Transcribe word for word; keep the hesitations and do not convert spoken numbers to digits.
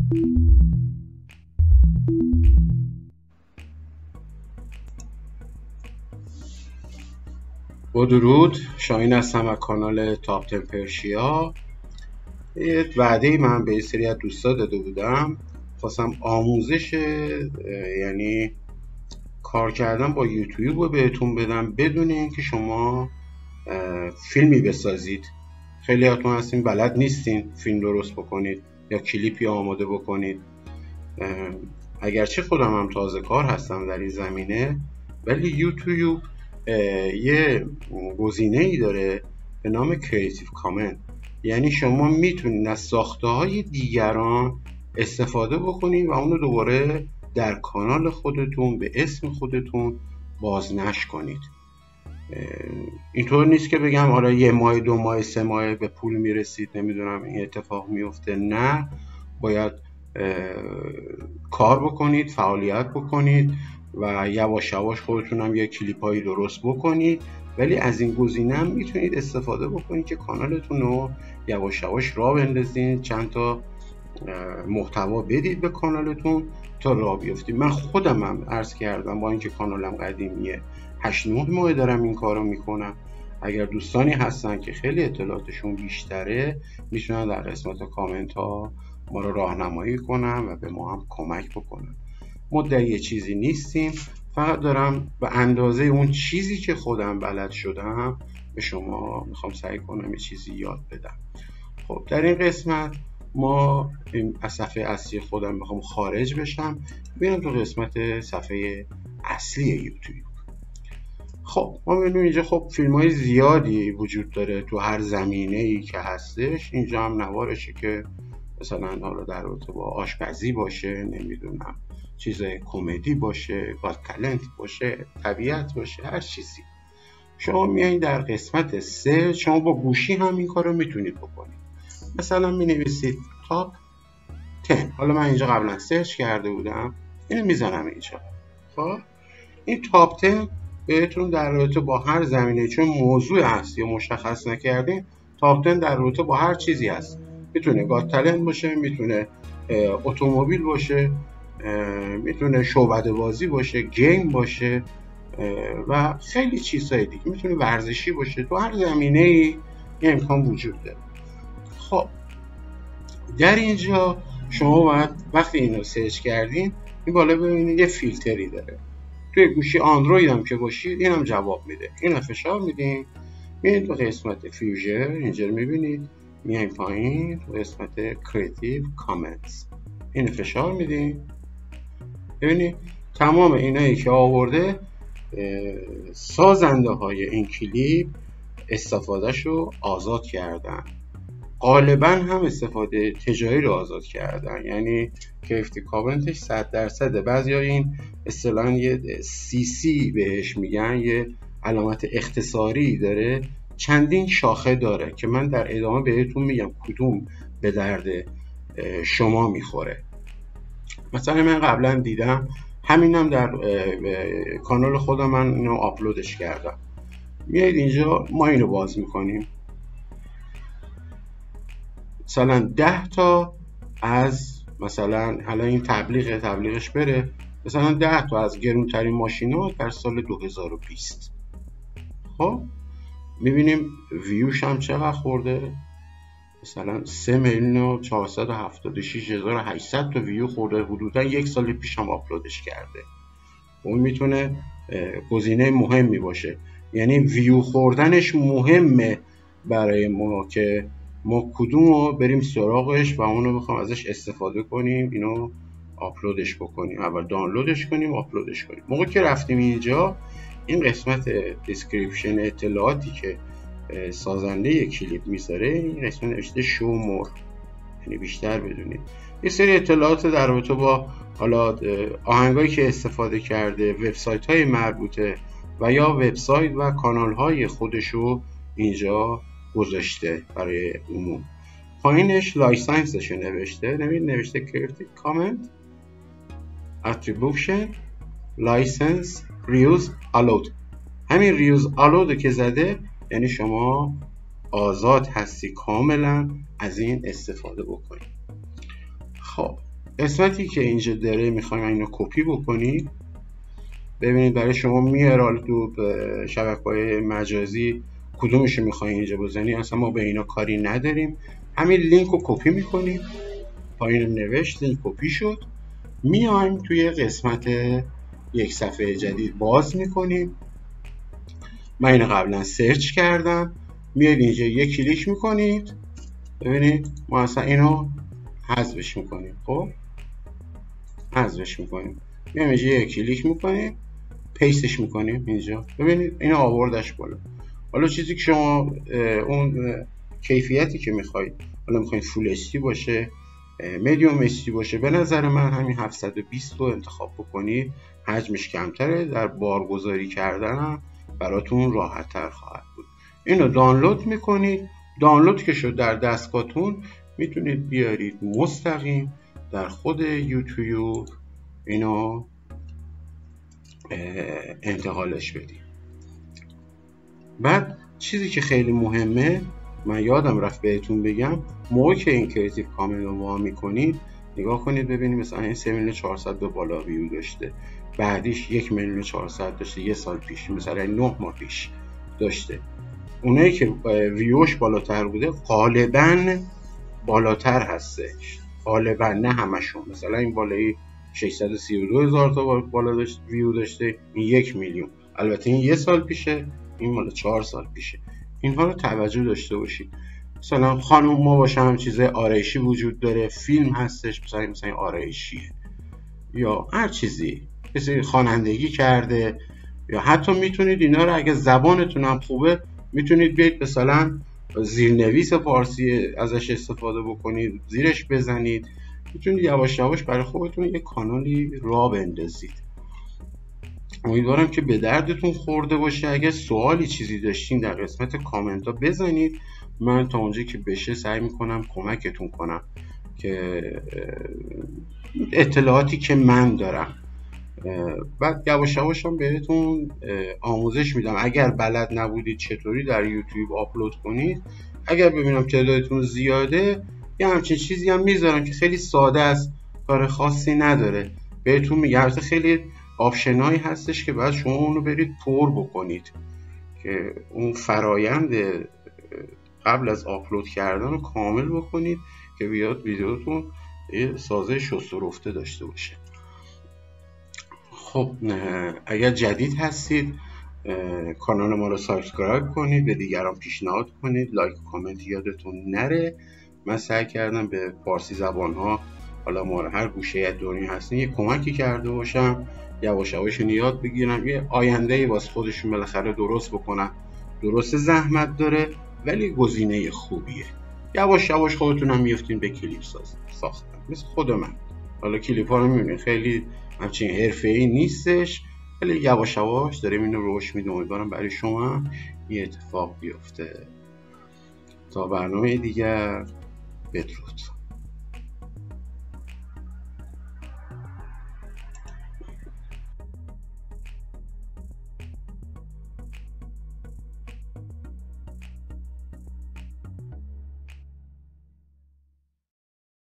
با درود، شاهین هستم از کانال تاپ ده پرشیا. یه وعده من به یه سری از دوستا داده بودم، خواستم آموزش یعنی کار کردن با یوتیوب رو بهتون بدم بدون اینکه شما فیلمی بسازید. خیلی هاتون هستین بلد نیستین فیلم درست بکنید یا کلیپی آماده بکنید. اگرچه خودم هم تازه کار هستم در این زمینه، ولی یوتیوب یه گزینه ای داره به نام کریتیو کامنت، یعنی شما میتونید از ساخته های دیگران استفاده بکنید و اونو دوباره در کانال خودتون به اسم خودتون بازنشر کنید. اینطور نیست که بگم آره یه ماه دو ماه سه ماه به پول میرسید نمیدونم این اتفاق میفته. نه، باید کار بکنید، فعالیت بکنید و یواش یواش خودتون هم یه کلیپ هایی درست بکنید. ولی از این گزینه هم میتونید استفاده بکنید که کانالتون رو یواش یواش راه بندازید، چند تا محتوا بدید به کانالتون تا راه بیفتید. من خودم هم عرض کردم با اینکه کانالم قدیمیه، هشت نه ماه دارم این کارو میکنم. اگر دوستانی هستن که خیلی اطلاعاتشون بیشتره میتونن در قسمت کامنت ها ما رو راهنمایی کنن و به ما هم کمک بکنن. مدعی چیزی نیستیم، فقط دارم به اندازه اون چیزی که خودم بلد شدم به شما میخوام سعی کنم یه چیزی یاد بدم. خب در این قسمت ما از صفحه اصلی خودم میخوام خارج بشم، بیام تو قسمت صفحه اصلی یوتیوب. خب ما ببینیم اینجا خب فیلم های زیادی وجود داره تو هر زمینه ای که هستش. اینجا هم نوارشه که مثلا حالا در رابطه با آشپزی باشه، نمیدونم چیزای کمدی باشه، گات تالنت باشه، طبیعت باشه، هر چیزی. شما میایین در قسمت سه، شما با گوشی هم این کار رو میتونید بکنید. مثلا می نویسید تاپ ده. حالا من اینجا قبلا سرچ کرده بودم، اینو میزنم اینجا. خب این تاپ ده بهتون در رابطه با هر زمینه، چون موضوع هست یا مشخص نکردین، تاپ ده در رابطه با هر چیزی هست. میتونه گات تالنت باشه، میتونه اتومبیل باشه، میتونه شعبده بازی باشه، گیم باشه و خیلی چیزهای دیگه، میتونه ورزشی باشه. تو هر زمینه ای این امکان وجود داره. خب در اینجا شما باید وقتی اینو سرچ کردین این بالا ببینید یه فیلتری داره. توی گوشی اندروید هم که باشید اینم جواب میده. اینو فشار میدین، میایین تو قسمت فیوژر، اینجا رو میبینید، میایین پایین تو قسمت کریتیو کامنتس، اینو فشار میدین. ببینید تمام اینایی که آورده سازنده های این کلیپ استفادهشو آزاد کردن، غالبا هم استفاده تجاری رو آزاد کردن، یعنی کریتیو کامنتش صد درصده. بعضیا این اصطلاحاً یه سی سی بهش میگن، یه علامت اختصاری داره، چندین شاخه داره که من در ادامه بهتون میگم کدوم به درد شما میخوره. مثلا من قبلا دیدم، همینم در کانال خودم من اینو آپلودش کردم. میایید اینجا ما اینو باز میکنیم، مثلا ده تا از مثلا الان این تبلیغ تبلیغش بره، مثلا ده تا از گرونترین ماشینا در سال دو هزار و بیست. خب میبینیم ویوش هم چقدر خورده، مثلا سه میلیون و چهارصد و هفتاد و شش هزار و هشتصد تا ویو خورده. حدودا یک سال پیش هم آپلودش کرده. اون میتونه گزینه مهمی باشه، یعنی ویو خوردنش مهمه برای ما که ما کدوم رو بریم سراغش و اونو بخوام ازش استفاده کنیم، اینو آپلودش بکنیم. اول دانلودش کنیم، آپلودش کنیم. موقع که رفتیم اینجا، این قسمت دیسکریپشن، اطلاعاتی که سازنده کلیپ میذاره، این قسمت نوشته شو مور، یعنی بیشتر بدونید. یه سری اطلاعات در رابطه با حالا آهنگایی که استفاده کرده، وبسایت های مربوطه و یا وبسایت و کانال های خودشو اینجا گذاشته برای عموم. پایینش لایسنسش نوشته، نوید نوشته کریتیو کامنت اتریبیوشن لایسنس ریوز آلود. همین ریوز آلود که زده یعنی شما آزاد هستی کاملا از این استفاده بکنید. خب قسمتی که اینجا داره میخوایم اینو کپی بکنید. ببینید برای شما میاره، حالا تو شبکه‌های مجازی کدومش میخواین اینجا بزنی، اصلا ما به اینا کاری نداریم. همین لینک رو کپی میکنیم، پایین نوشت لینک کپی شد، میایم توی قسمت یک صفحه جدید باز میکنیم. من اینو قبلا سرچ کردم، میاد اینجا یک کلیک میکنید، ببینید ما اصلا اینو حذفش میکنیم. خب حذفش میکنیم، میایم اینجا یک کلیک میکنیم، پیستش میکنیم اینجا، ببینید اینو آوردش بالا. حالا چیزی که شما اون کیفیتی که میخواید، حالا میخواید فول اچ دی باشه، مدیوم اچ دی باشه، به نظر من همین هفتصد و بیست رو انتخاب بکنید، حجمش کمتره، در بارگذاری کردن هم براتون راحت تر خواهد بود. اینو دانلود میکنید، دانلود که شد در دستگاهتون میتونید بیارید مستقیم در خود یوتیوب اینو انتقالش بدید. بعد چیزی که خیلی مهمه، من یادم رفت بهتون بگم، موقع که این کریتیو کامن رو وا میکنید نگاه کنید ببینید مثلا این سه میلیون و چهارصد به بالا ویو داشته، بعدیش یک میلیون و چهارصد داشته یه سال پیش، مثلا نه ماه پیش داشته. اونایی که ویوش بالاتر بوده غالبا بالاتر هستش، غالبا نه همشون. مثلا این بالایی ششصد و سی و دو هزار تا بالا داشت ویو داشته، این یک میلیون. البته این یه سال پیشه، این مال چهار سال پیشه. اینها رو توجه داشته باشید. مثلا خانم ما باشه هم چیزای آرایشی وجود داره، فیلم هستش مثلا مثلا آرایشیه یا هر چیزی، کسی خوانندگی کرده، یا حتی میتونید اینا رو اگه زبانتون هم خوبه میتونید بیاید مثلا زیرنویس فارسی ازش استفاده بکنید، زیرش بزنید، میتونید یواش یواش برای خودتون یک کانالی راه بندازید. امیدوارم که به دردتون خورده باشه. اگه سوالی چیزی داشتین در قسمت کامنت ها بزنید، من تا اونجا که بشه سعی میکنم کمکتون کنم که اطلاعاتی که من دارم. بعد یواش یواش هم بهتون آموزش میدم. اگر بلد نبودید چطوری در یوتیوب آپلود کنید، اگر ببینم تعدادتون زیاده یه همچین چیزی هم میذارم که خیلی ساده است، کار خاصی نداره، بهتون میگم. خیلی آپشنایی هستش که بعد شما اونو برید پر بکنید که اون فرایند قبل از آپلود کردن رو کامل بکنید که بیاد ویدیوتون یه سازه شست و رفته داشته باشه. خب اگر جدید هستید کانال ما رو سابسکرایب کنید، به دیگران پیشنهاد کنید، لایک و کامنت یادتون نره. من سعی کردم به فارسی زبان ها، حالا ما هر گوشه از دنیا هستین، یه کمکی کرده باشم، یواش یواش یاد بگیرم، یه آینده‌ای واسه خودشون بالاخره درست بکنن. درست زحمت داره ولی گزینه خوبیه. یواش یواش خودتون هم میافتین به کلیپ ساز ساختن، مثل خود من. حالا کلیپ ها رو میبینید خیلی همچین حرفه‌ای نیستش، ولی یواش یواش داریم اینو رشد میدیم. امیدوارم برای شما یه اتفاق بیفته. تا برنامه دیگر، بدرود.